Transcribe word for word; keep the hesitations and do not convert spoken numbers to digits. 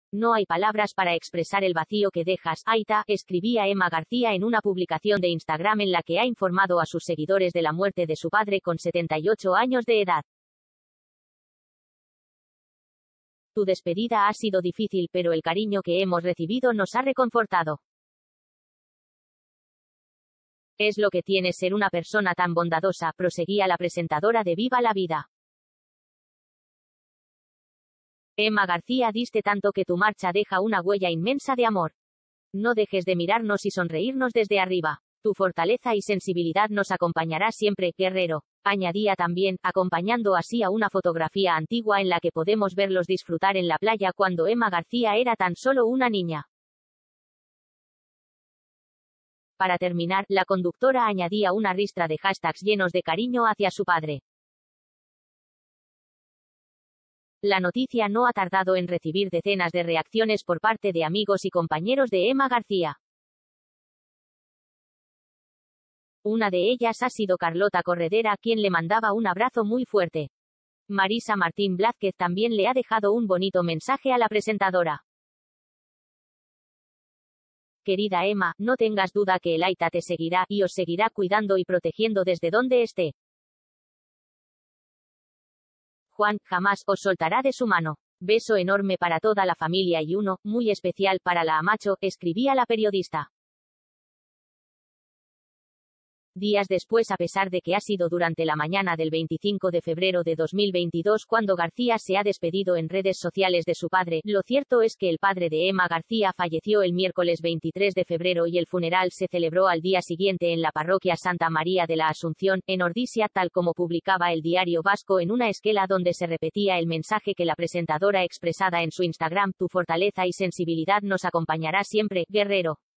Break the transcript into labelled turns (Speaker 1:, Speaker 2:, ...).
Speaker 1: No hay palabras para expresar el vacío que dejas, Aita, escribía Emma García en una publicación de Instagram en la que ha informado a sus seguidores de la muerte de su padre con setenta y ocho años de edad. Tu despedida ha sido difícil, pero el cariño que hemos recibido nos ha reconfortado. Es lo que tiene ser una persona tan bondadosa, proseguía la presentadora de Viva la Vida. Emma García, diste tanto que tu marcha deja una huella inmensa de amor. No dejes de mirarnos y sonreírnos desde arriba. Tu fortaleza y sensibilidad nos acompañará siempre, guerrero. Añadía también, acompañando así a una fotografía antigua en la que podemos verlos disfrutar en la playa cuando Emma García era tan solo una niña. Para terminar, la conductora añadía una ristra de hashtags llenos de cariño hacia su padre. La noticia no ha tardado en recibir decenas de reacciones por parte de amigos y compañeros de Emma García. Una de ellas ha sido Carlota Corredera, quien le mandaba un abrazo muy fuerte. Marisa Martín Blázquez también le ha dejado un bonito mensaje a la presentadora. Querida Emma, no tengas duda que el Aita te seguirá, y os seguirá cuidando y protegiendo desde donde esté. Juan, jamás os soltará de su mano. Beso enorme para toda la familia y uno, muy especial para la Amacho, escribía la periodista. Días después, a pesar de que ha sido durante la mañana del veinticinco de febrero de dos mil veintidós cuando García se ha despedido en redes sociales de su padre, lo cierto es que el padre de Emma García falleció el miércoles veintitrés de febrero y el funeral se celebró al día siguiente en la parroquia Santa María de la Asunción, en Ordizia, tal como publicaba el Diario Vasco en una esquela donde se repetía el mensaje que la presentadora expresada en su Instagram: tu fortaleza y sensibilidad nos acompañará siempre, guerrero.